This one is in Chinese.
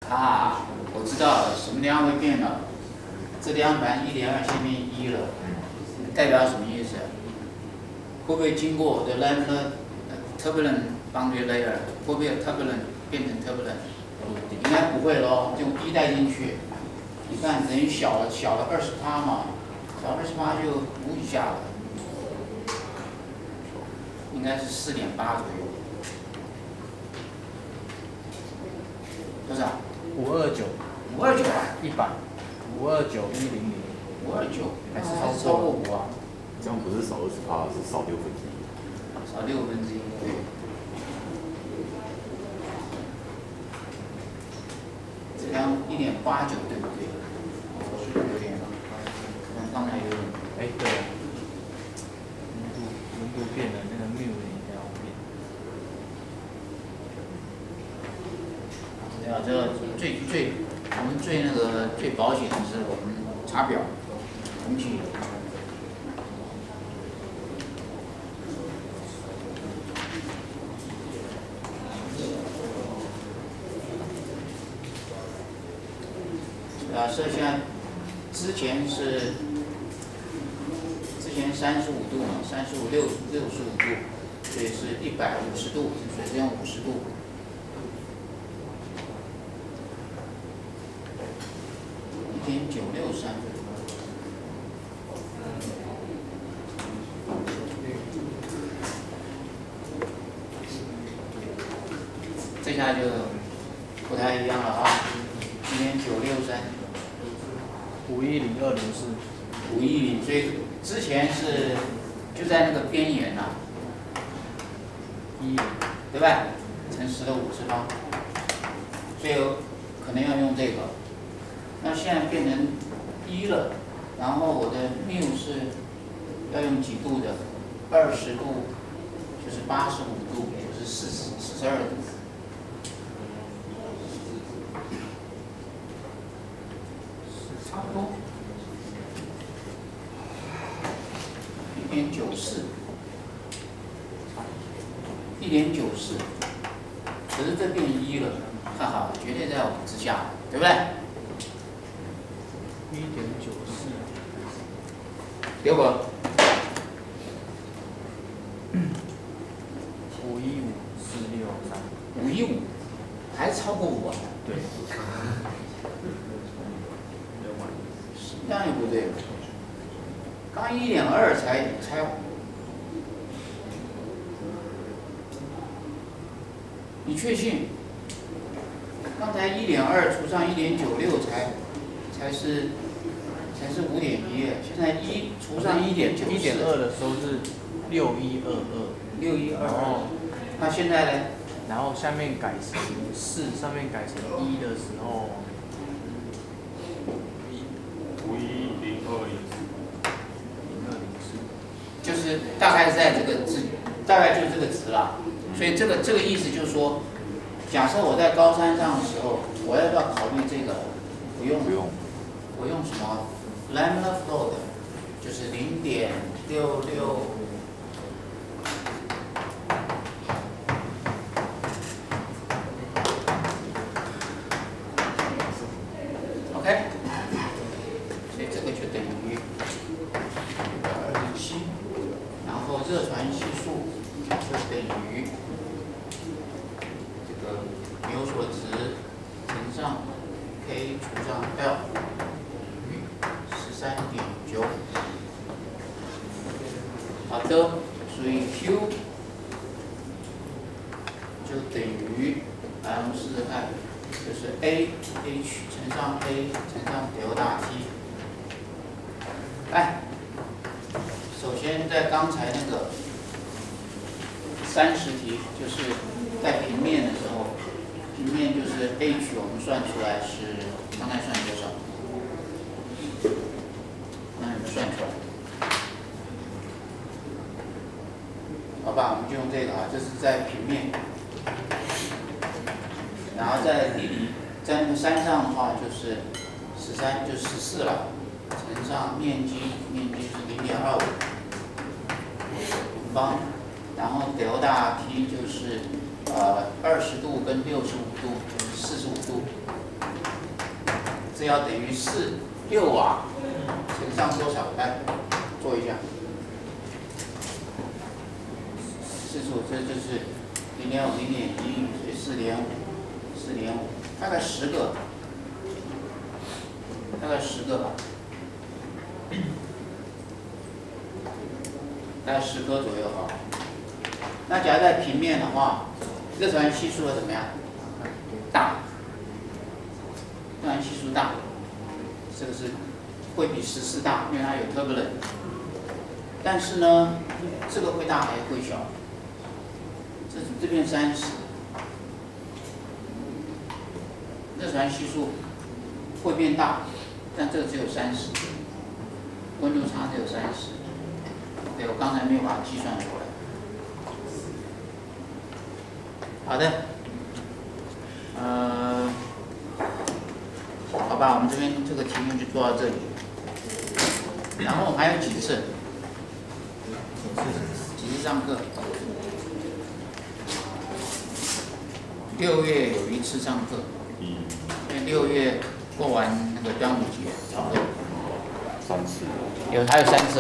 啊，我知道了，什么地方会变了？这地方本来1.2，现在变1了，代表什么意思？会不会经过我的 laminar turbulent boundary layer？ 会不会 turbulent 变成 turbulent？ 应该不会咯，用1带进去，你看等于小了20%嘛，小20%就5以下了，应该是4.8左右。多少？529啊！100，529，100，529，还是超过5啊？ 这样不是少20%，是少1/6。 少1/6，对。这样1.89，对不对？是不是有点？可能刚才有点。 哎，对。温度变了，那个谬也要变。 对啊，这个我们最那个最保险的是我们查表，空气。假设现在之前35度嘛，65、65度，所以是150度，水是用50度。1.963。这下就不太一样了啊，1.963。510，204，510，所以之前是就在那个边缘呐，1，对吧？乘10的50方，所以可能要用这个。那现在变成1了，然后我的谬是要用几度的？20度就是85度，就是42度。差不多1.94，可是这变1了，哈哈，绝对在5之下，对不对 ？1.94， 对不？515，463，515，还超过5啊？ 对。 这样也不对，刚1.2才，你确信？刚才1.2除上1.96才是5.1，现在1除上1.94。 1.2的时候是6122。 哦，那现在呢？ 然后下面改成4，上面改成1的时候。 就是大概在这个值，大概就是这个值啦。所以这个意思就是说，假设我在高山上的时候，我要不要考虑这个？不用。我用什么 laminar flow 的，就是0.66。OK， 所以这个就等于127，然后热传系数就等于这个纽所值乘上 K 除上 L 与13.9。好的，所以 Q 就等于，来我们试试看。就是 A H 乘上 A 乘上 delta T。来，首先在刚才那个30题，就是在平面的时候，平面就是 H 我们算出来是刚才算多少？那你们算出来？好吧，我们就用这个啊，这是在平面。然后在地理，在那个山上的话，就是13，就14了，乘上面积是0.25平方，然后 delta T 就是20度跟65度，就是45度， 这要等于6瓦乘上多少？来做一下。45，这就是0.5，0.1，所以4.5，大概10个，吧，大概10颗左右啊。那假如在平面的话，热传系数会怎么样？大，热传系数大，这个是会比14大，因为它有 turbulent。但是呢，这个会大还是会小？这边30，热传系数会变大，但这个只有30，温度差只有30。对，我刚才没有把它计算出来。好的，好吧，我们这边这个题目就做到这里。然后还有几次上课？6月有1次上课，因为6月过完那个端午节，差不多 3次， 还有3次。